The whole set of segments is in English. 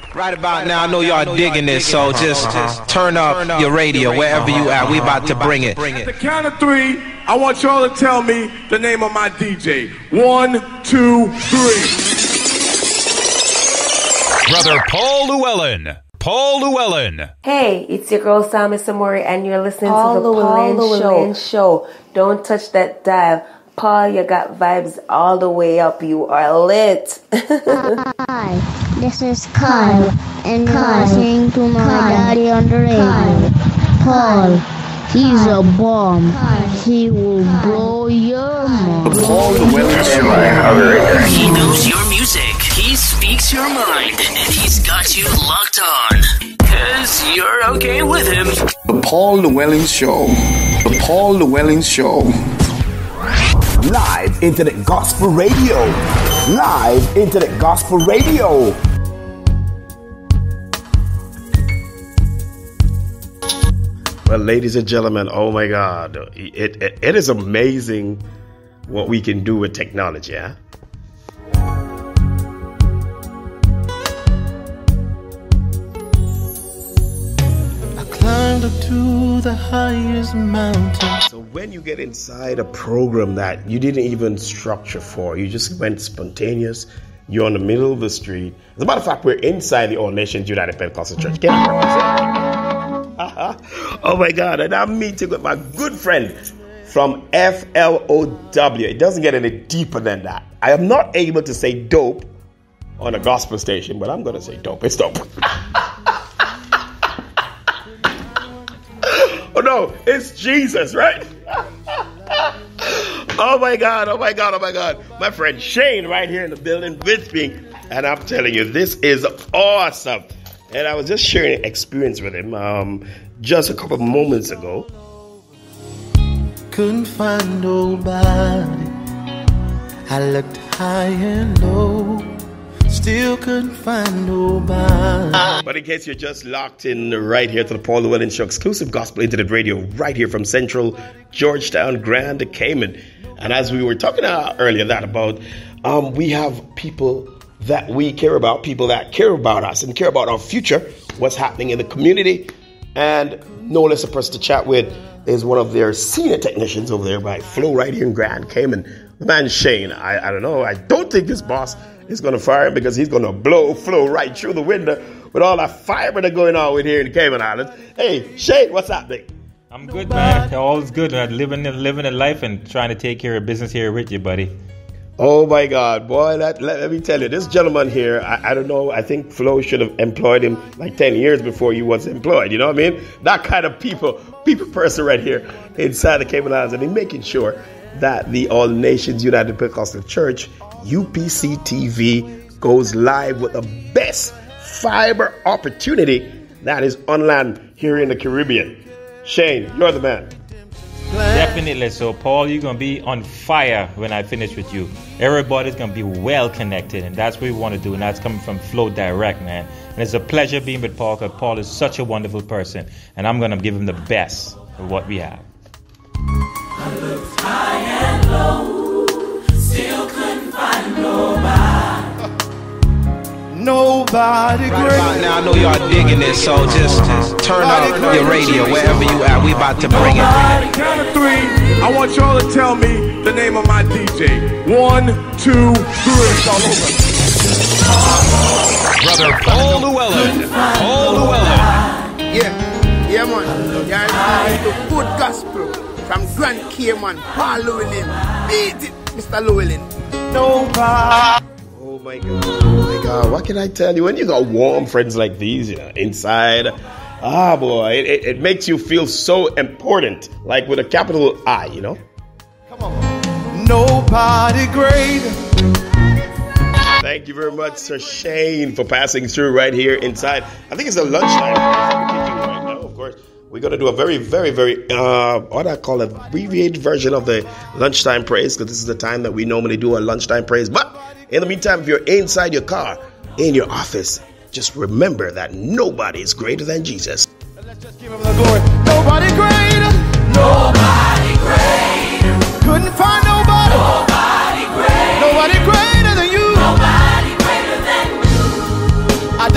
Right about now, I know y'all digging this, so just turn up your radio wherever you at. We about to bring it. At the count of 3, I want y'all to tell me the name of my DJ. 1, 2, 3. Brother Paul Llewellyn. Paul Llewellyn. Hey, it's your girl Sammy Samori, and you're listening to the Paul Llewellyn Show. Don't touch that dial. Paul, you got vibes all the way up. You are lit. Hi, this is Kyle, and you're listening to my daddy on the radio. Paul, he's a bomb. He will blow your mind. Paul Llewellyn Show. He knows your music. He speaks your mind, and he's got you locked on. 'Cause you're okay with him. The Paul Llewellyn Show. The Paul Llewellyn Show. Live Internet Gospel Radio. Live Internet Gospel Radio. Well, ladies and gentlemen, oh my God, it is amazing what we can do with technology, huh? Climbed up to the highest mountain. So when you get inside a program that you didn't even structure for, you just went spontaneous, you're in the middle of the street. As a matter of fact, we're inside the All Nations United Pentecostal Church. Can you represent? Oh my God, and I'm meeting with my good friend from FLOW. It doesn't get any deeper than that. I am not able to say dope on a gospel station, but I'm going to say dope. It's dope. Oh no, it's Jesus, right? Oh my God, oh my God, oh my God. My friend Shane right here in the building with me. And I'm telling you, this is awesome. And I was just sharing an experience with him just a couple of moments ago. Couldn't find nobody. I looked high and low. Still couldn't find nobody. But in case you're just locked in right here to the Paul Llewellyn Show, exclusive gospel internet radio right here from Central Georgetown, Grand Cayman. And as we were talking earlier that about, we have people that we care about, people that care about us and care about our future, what's happening in the community. And no less a person to chat with is one of their senior technicians over there by Flow right here in Grand Cayman. The man Shane, I don't know, I don't think his boss is going to fire him because he's going to blow Flow right through the window with all that fiber that's going on with here in the Cayman Islands. Hey, Shane, what's happening? I'm good, man. All is good. Living a life and trying to take care of business here with you, buddy. Oh, my God, boy, let me tell you, this gentleman here, I don't know, I think Flo should have employed him like 10 years before he was employed, you know what I mean? That kind of people person right here inside the Cayman Islands, and he's making sure that the All Nations United Pentecostal Church, UPC TV, goes live with the best fiber opportunity that is on land here in the Caribbean. Shane, you're the man. Definitely. So, Paul, you're going to be on fire when I finish with you. Everybody's going to be well connected, and that's what we want to do, and that's coming from Flow Direct, man. And it's a pleasure being with Paul, because Paul is such a wonderful person, and I'm going to give him the best of what we have. I looked high and low, still couldn't find nobody. Nobody great. Right about now, I know y'all digging this, so just turn up your radio wherever you at. We about to bring it. Count of 3, I want y'all to tell me the name of my DJ. 1, 2, 3. It's all over. Brother Paul Llewellyn. Paul Llewellyn. Yeah, man. Yeah, the good gospel from Grand Cayman. Paul Llewellyn. Beat it, Mr. Llewellyn. Nobody. Oh my God, what can I tell you? When you got warm friends like these, inside, boy, it makes you feel so important, like with a capital I, Come on. Nobody greater. Thank you very much, Sir Shane, for passing through right here inside. I think it's a lunchtime right now, of course. We're going to do a very, very, very, what I call an abbreviated version of the lunchtime praise, because this is the time that we normally do a lunchtime praise. But in the meantime, if you're inside your car, in your office, just remember that nobody is greater than Jesus. Let's just give him the glory. Nobody greater. Nobody greater. Couldn't find nobody. Nobody greater. Nobody greater than you. Nobody greater than you. I dare you lift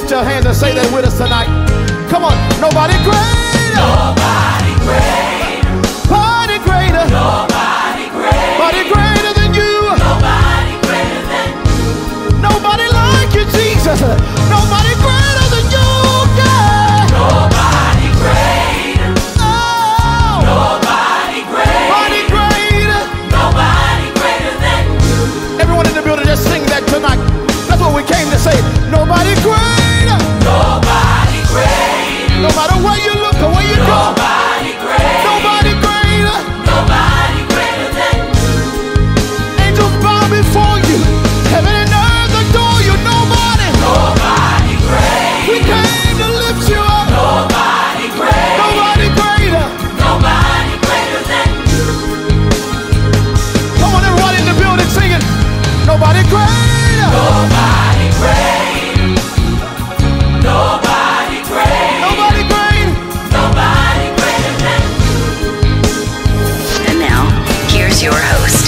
Lift your hands and say that with us tonight. Come on. Nobody greater. Nobody greater. Nobody greater. Nobody greater. Nobody greater than you. Nobody greater than you. Nobody like you, Jesus. Nobody greater than you. Yeah. Nobody greater. Oh. Nobody greater. Nobody greater. Nobody greater than you. Everyone in the building, just sing that tonight. That's what we came to say. Nobody greater. Nobody greater. No matter where you look or where you go. Nobody greater. Nobody greater. Nobody greater than you. Angels bow before you. Heaven and earth adore you. Nobody. Nobody greater. We came to lift you up. Nobody greater. Nobody greater. Nobody greater than you. Come on, everybody in the building singing. Nobody greater. Nobody greater. Nobody greater. Nobody greater. Nobody greater than you. And now, here's your host.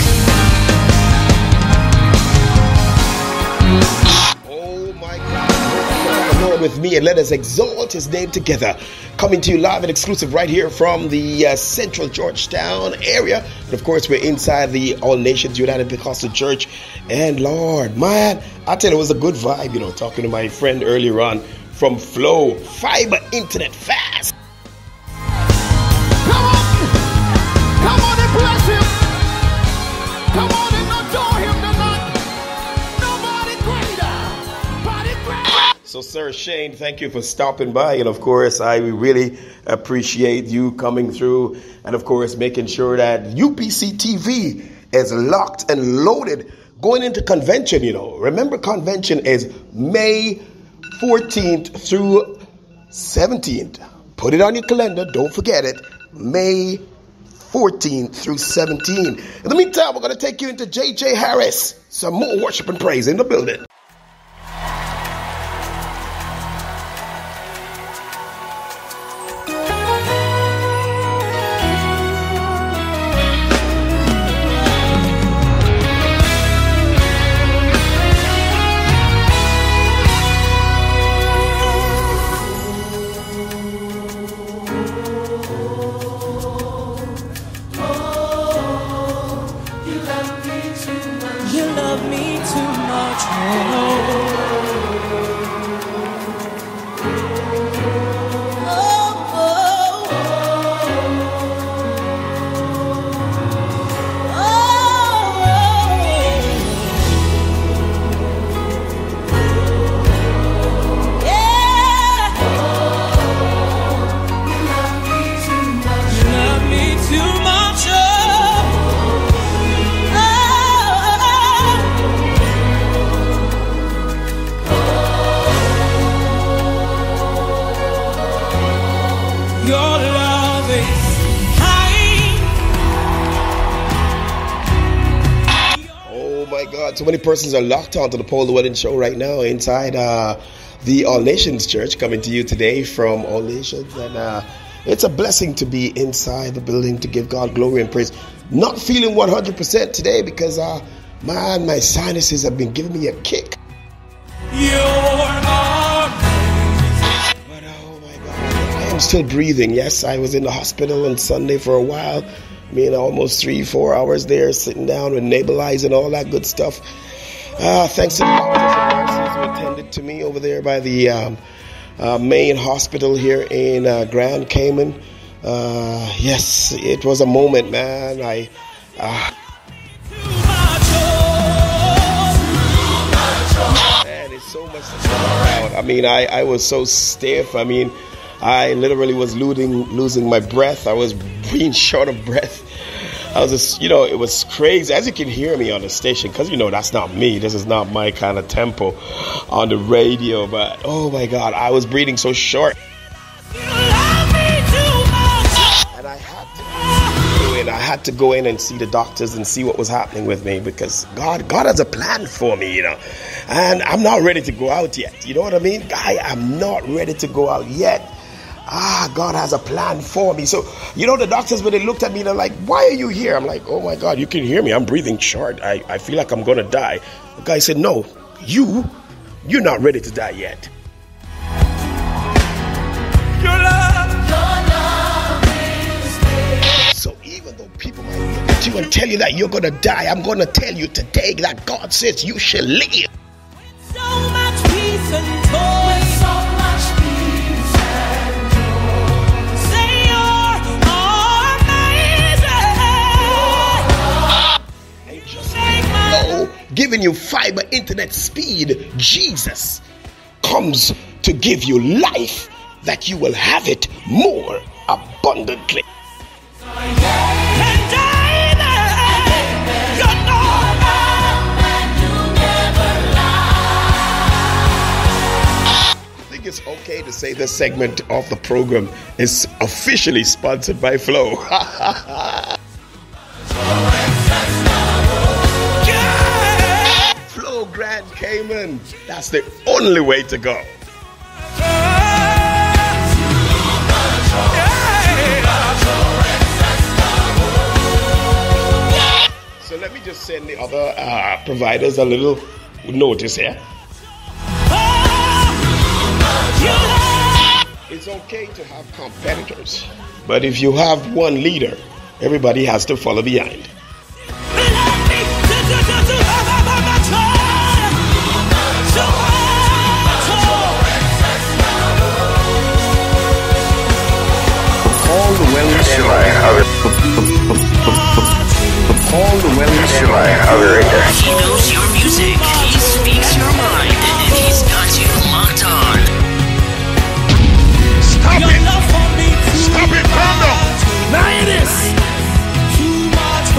Oh my God. Lord with me and let us exalt his name together. Coming to you live and exclusive right here from the central Georgetown area. And of course, we're inside the All Nations United Pentecostal Church. And Lord, man, I tell you, it was a good vibe, talking to my friend earlier on from Flow. Fiber internet fast. Come on. Come on and bless him. Come on and adore him tonight. Nobody greater. Nobody greater. So, Sir Shane, thank you for stopping by. And of course, I really appreciate you coming through. And of course, making sure that UPC TV is locked and loaded going into convention. Remember, convention is May 14th through 17th. Put it on your calendar. Don't forget it. May 14th through 17th. In the meantime, we're going to take you into J.J. Harris. Some more worship and praise in the building. So many persons are locked on to the Paul Llewellyn Show right now inside the All Nations Church, coming to you today from All Nations. And it's a blessing to be inside the building to give God glory and praise. Not feeling 100% today because, man, my sinuses have been giving me a kick. But oh my God, I am still breathing. Yes, I was in the hospital on Sunday for a while. Almost 3-4 hours there, sitting down with nebulizer and all that good stuff. Thanks to the doctors and nurses who attended to me over there by the main hospital here in Grand Cayman. Yes, it was a moment, man. Man, it's so much to talk about. I was so stiff. I literally was losing my breath. I was being short of breath. I was just, it was crazy. As you can hear me on the station, because, that's not me. This is not my kind of tempo on the radio. But, oh, my God, I was breathing so short. And I had to go in and see the doctors and see what was happening with me, because God has a plan for me, And I'm not ready to go out yet. You know what I mean? I am not ready to go out yet. God has a plan for me. So, the doctors, when they looked at me, they're like, why are you here? I'm like, oh my God, you can hear me. I'm breathing short. I feel like I'm going to die. The guy said, no, you're not ready to die yet. to you and tell you that you're going to die, I'm going to tell you today that God says you shall live. So much peace and joy. So much peace and joy. Say you're amazing. Giving you fiber internet speed, Jesus comes to give you life that you will have it more abundantly. I think it's okay to say this segment of the program is officially sponsored by Flow. Flow Grand Cayman. That's the only way to go. So let me just send the other providers a little notice here. It's okay to have competitors, but if you have one leader, everybody has to follow behind. Paul the Wellness Show. Paul the Wellness Show. He knows your music, he speaks your mind, and he's got you locked on. Stop it! Stop it, Pando! Now it is! Too much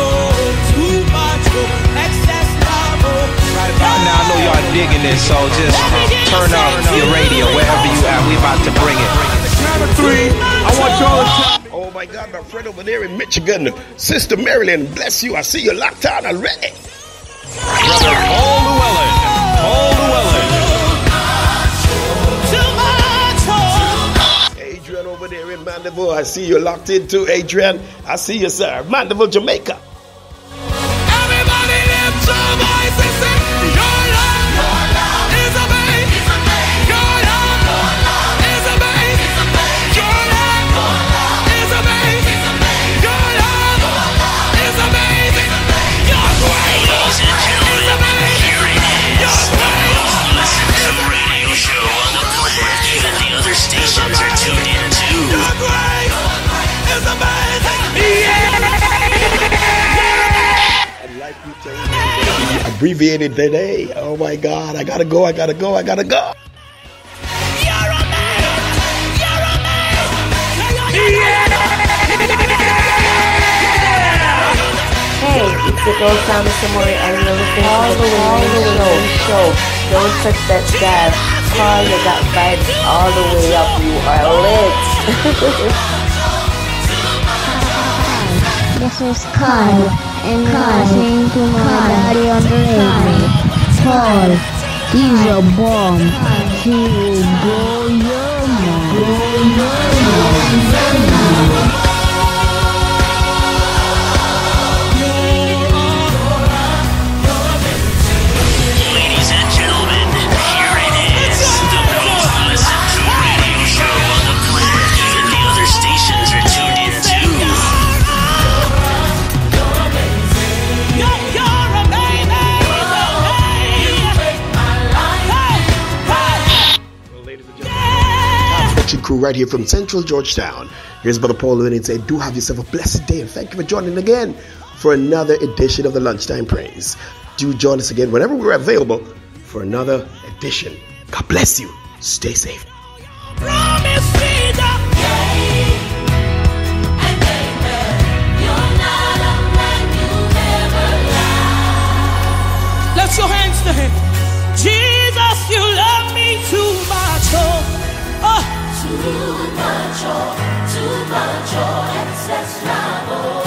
excess love. Right about now, I know y'all digging this, so just turn up your radio wherever you at. We about to bring it. Count of three. I want y'all to tell me. Oh my God, my friend over there in Michigan, Sister Marilyn, bless you. I see you locked on already. Brother Paul Llewellyn. Paul Llewellyn. Adrian over there in Mandeville, I see you locked in too, Adrian. I see you, sir. Mandeville, Jamaica. Everybody lift your voice and say, your love is amazing. Your love is amazing. Your love is amazing. Your love is amazing. Your grace is amazing. Here it is. Listen to the radio show on the planet. Even the other stations are tuned in too. Your grace is amazing. Abbreviated today. Oh my God, I gotta go. Hey, it's your girl Sammy Samori and you're listening to the Paul Show. Don't touch that dial. Paul, you got vibes all the way up. You are lit. This is Kyle, and you're listening to my daddy on the radio. Paul, he's a bomb. He will blow your mind. Ladies and gentlemen, here it is. The most listened to radio show on the planet. Even the other stations are tuned in too. Crew right here from Central Georgetown. Here's Brother Paul Llewellyn and say, do have yourself a blessed day, and thank you for joining again for another edition of the Lunchtime Praise. Do join us again whenever we're available for another edition. God bless you. Stay safe. Promise me that lift your hands to him. Jesus, you love me too much. Too much, excess love.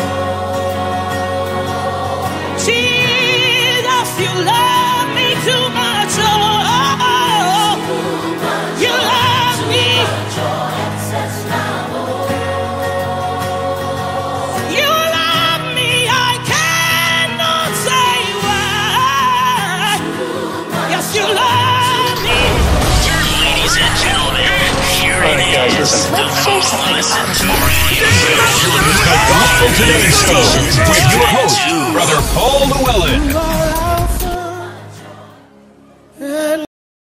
Jesus, you love me too much. You love me. Excess love. You love me, I cannot say why. Yes, you love me. Ladies and gentlemen, here it is. The most listened to radio show. Today Show with your host, Brother Paul Llewellyn.